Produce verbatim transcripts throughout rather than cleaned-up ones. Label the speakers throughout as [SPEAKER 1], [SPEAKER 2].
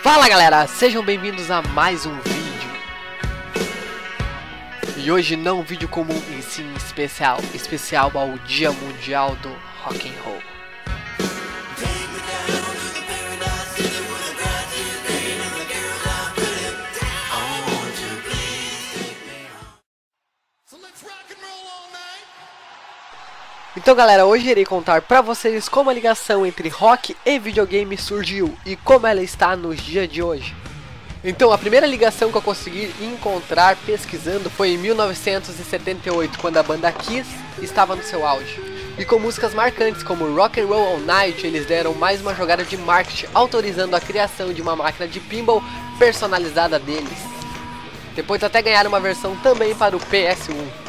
[SPEAKER 1] Fala galera, sejam bem-vindos a mais um vídeo. E hoje não um vídeo comum, e sim especial, especial ao Dia Mundial do Rock and Roll. Então galera, hoje irei contar pra vocês como a ligação entre rock e videogame surgiu e como ela está nos dias de hoje. Então a primeira ligação que eu consegui encontrar pesquisando foi em mil novecentos e setenta e oito, quando a banda Kiss estava no seu auge. E com músicas marcantes como Rock and Roll All Night, eles deram mais uma jogada de marketing, autorizando a criação de uma máquina de pinball personalizada deles. Depois até ganharam uma versão também para o P S um.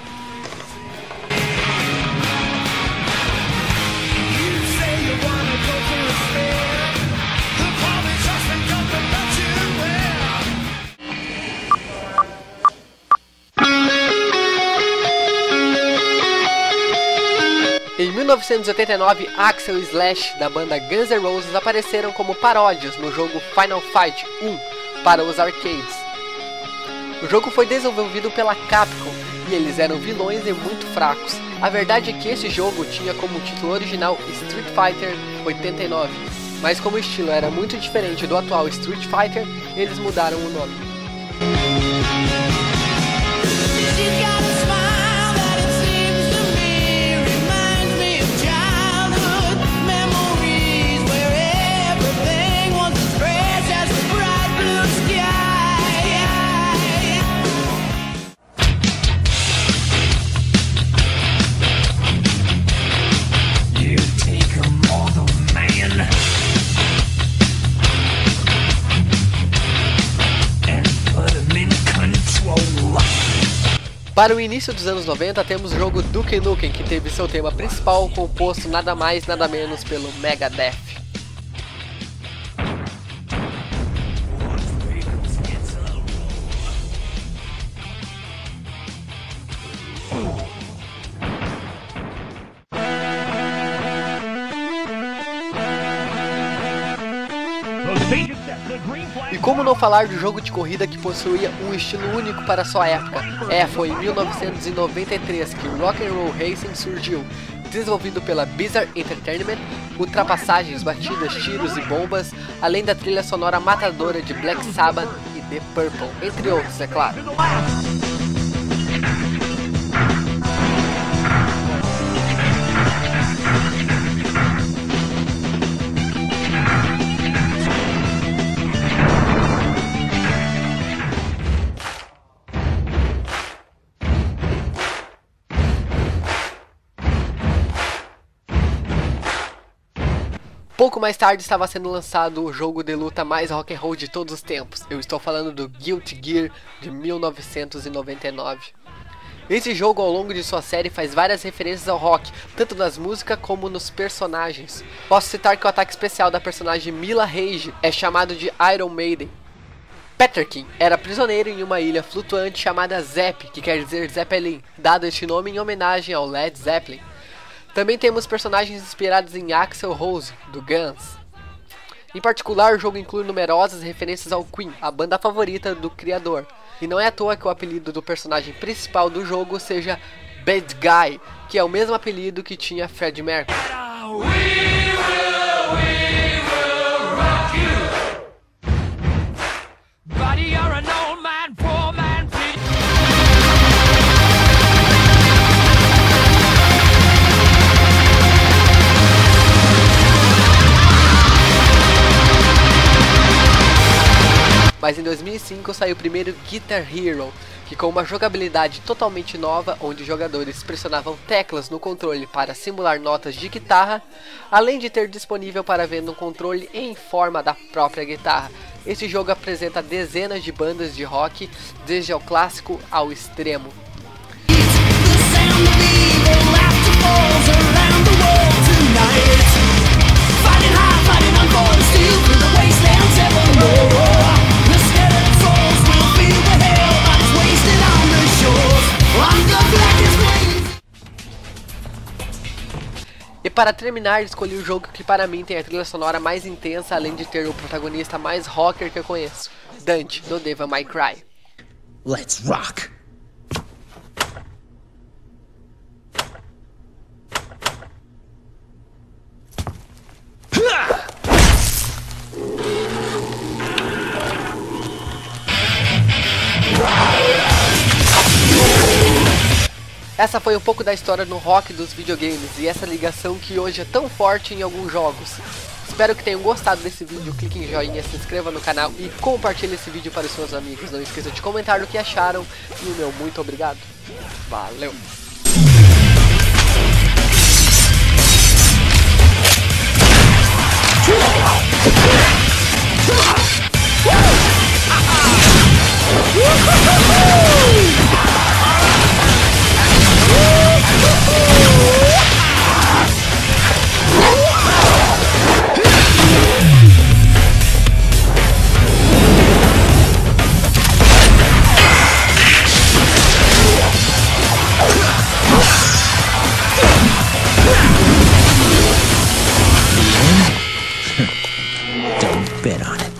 [SPEAKER 1] Em mil novecentos e oitenta e nove, Axl e Slash da banda Guns N' Roses apareceram como paródias no jogo Final Fight um para os arcades. O jogo foi desenvolvido pela Capcom e eles eram vilões e muito fracos. A verdade é que esse jogo tinha como título original Street Fighter oitenta e nove, mas como o estilo era muito diferente do atual Street Fighter, eles mudaram o nome. Para o início dos anos noventa, temos o jogo Duke Nukem, que teve seu tema principal composto nada mais nada menos pelo Megadeth. E como não falar do jogo de corrida que possuía um estilo único para sua época? É, foi em mil novecentos e noventa e três que Rock and Roll Racing surgiu, desenvolvido pela Blizzard Entertainment, ultrapassagens, batidas, tiros e bombas, além da trilha sonora matadora de Black Sabbath e The Purple, entre outros, é claro. Pouco mais tarde estava sendo lançado o jogo de luta mais rock and roll de todos os tempos. Eu estou falando do Guilty Gear de mil novecentos e noventa e nove. Esse jogo, ao longo de sua série, faz várias referências ao rock, tanto nas músicas como nos personagens. Posso citar que o ataque especial da personagem Mila Rage é chamado de Iron Maiden. Peterkin era prisioneiro em uma ilha flutuante chamada Zepp, que quer dizer Zeppelin, dado este nome em homenagem ao Led Zeppelin. Também temos personagens inspirados em Axl Rose, do Guns. Em particular, o jogo inclui numerosas referências ao Queen, a banda favorita do criador. E não é à toa que o apelido do personagem principal do jogo seja Bad Guy, que é o mesmo apelido que tinha Freddie Mercury. Mas em dois mil e cinco saiu o primeiro Guitar Hero, que com uma jogabilidade totalmente nova, onde os jogadores pressionavam teclas no controle para simular notas de guitarra, além de ter disponível para venda um controle em forma da própria guitarra. Esse jogo apresenta dezenas de bandas de rock, desde ao clássico ao extremo. para terminar, escolhi o jogo que para mim tem a trilha sonora mais intensa, além de ter o protagonista mais rocker que eu conheço, Dante, do Devil May Cry.
[SPEAKER 2] Let's rock!
[SPEAKER 1] Essa foi um pouco da história no rock dos videogames e essa ligação que hoje é tão forte em alguns jogos. Espero que tenham gostado desse vídeo, clique em joinha, se inscreva no canal e compartilhe esse vídeo para os seus amigos. Não esqueça de comentar o que acharam e o meu muito obrigado. Valeu!
[SPEAKER 2] Don't bet on it.